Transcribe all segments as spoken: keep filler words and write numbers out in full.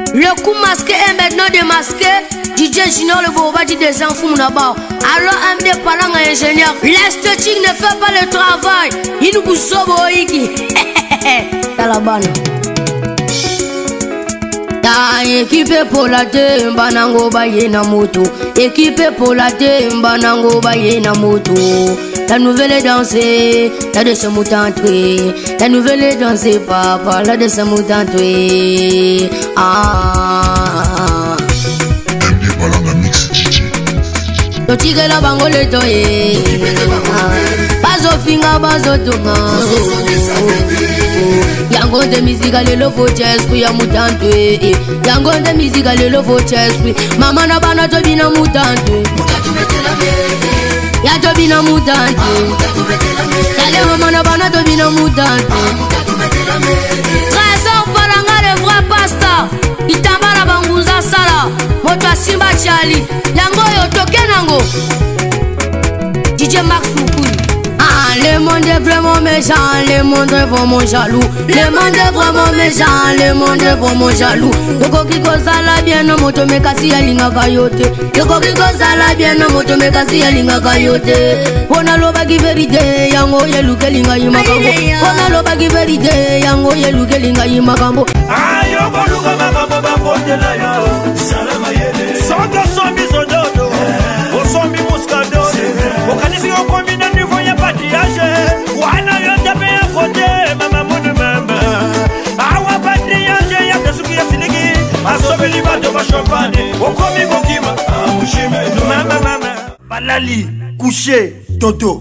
Le coup masqué est maintenant démasqué. D J Junior le beau bâti des enfants là-bas. Alors M D parlant à ingénieur. L'esthétique ne fait pas le travail. Il nous pousse au boïki. T'as la banne. Ta équipe pour la temba nango baye na moto. Équipe pour la temba nango baye na moto. La nouvelle est dansée, la de ce moutantué. La nouvelle est dansée, papa, la de ce moutantué. Ah. M D Palanga Mix D J. To tigre la bango le toye. Bazo finga, bazo tunga. Yango de musique le lo voce esprit ya mutantwe. Yango de musique le lo voce esprit. Mama na bana to bina mutantwe. Ya to bina mutantwe. Yale mama na bana to bina mutantwe. Trésor paranga le vrai pasta. Itambara banguza sala. Moto simba chali. Yango yo toke nango. D J Max Mukulu. Ah, le monde est vraiment méchant, le monde est vraiment jaloux. Le monde est vraiment méchant, le monde est vraiment jaloux. Yoko kiko sala bien no moto me kasi ya linga kayote. Yoko kiko sala bien no moto me kasi ya linga kayote. Pona loba ki verite, yango ye luke linga yimakambo. Pona loba ki verite, yango ye luke linga yimakambo. Ayo boluka makambo bakote la yo. Salama yele. Soto sombi sododo. Osombi muskado. Okanisi yo kombina niveau ya patiage. Wana yo tape ya kote mama munu mama. Awa patiage ya tesuki ya siligi. Asobi libato ba champagne. Okomi kokima. Amushime do mama mama. Balali couché dodo.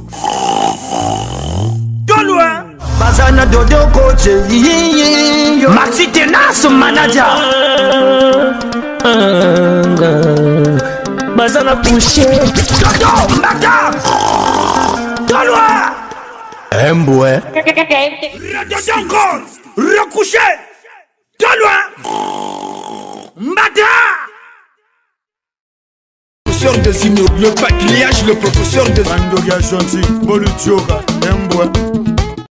Dolwa. Bazana dodo coach. Maxi Tenas manager. Bazana couché. Dodo mata. Dolwa. Emboué. Dodo encore. Recouché. Dolwa. Mata. Professeur des immeubles, le patriage, le professeur de Randoga Jonsi, Bolutioka, Emboué.